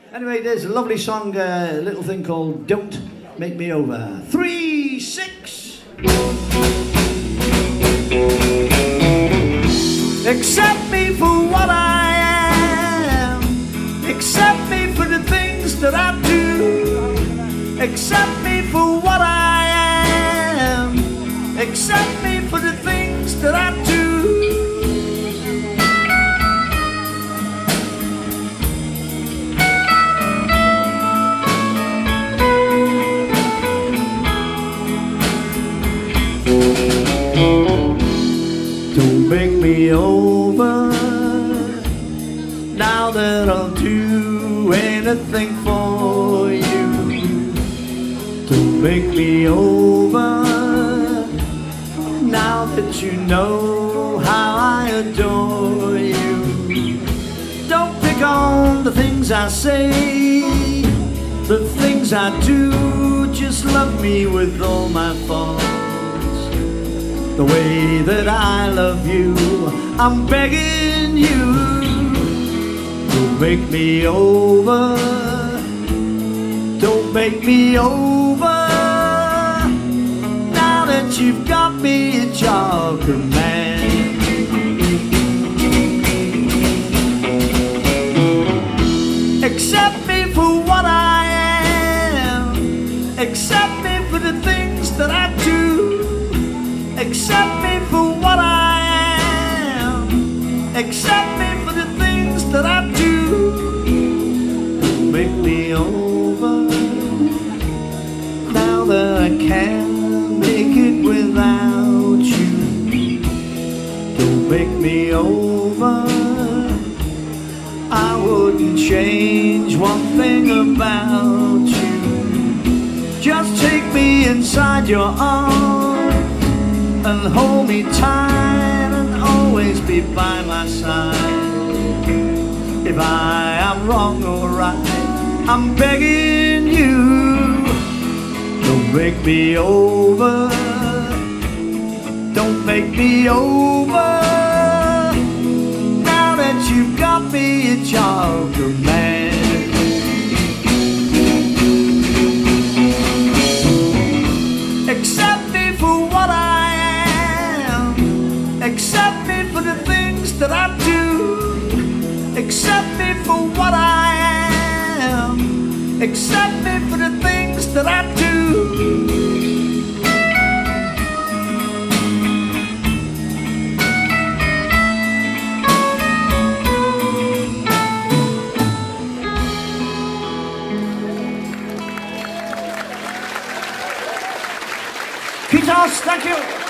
Anyway, there's a lovely song, a little thing called Don't Make Me Over. 3, 6. Accept me for what I am. Accept me for the things that I do. Accept me for what I am. Accept me for the things that I do. Don't make me over now that I'll do anything for you. Don't make me over now that you know how I adore you. Don't pick on the things I say, the things I do. Just love me with all my faults, the way that I love you. I'm begging you, don't make me over. Don't make me over now that you've got me at your command. Accept me for what I am. Accept me for the things that I do. Accept me for what I am. Accept me for the things that I do. Don't make me over now that I can't make it without you. Don't make me over. I wouldn't change one thing about you. Just take me inside your arms and hold me tight and always be by my side. If I am wrong or right, I'm begging you, don't make me over. Don't make me over now that you've got me at your command. Accept me for what I am. Accept me for the things that I do. Accept me for what I am. Accept me for the things that I do. Guitars, thank you.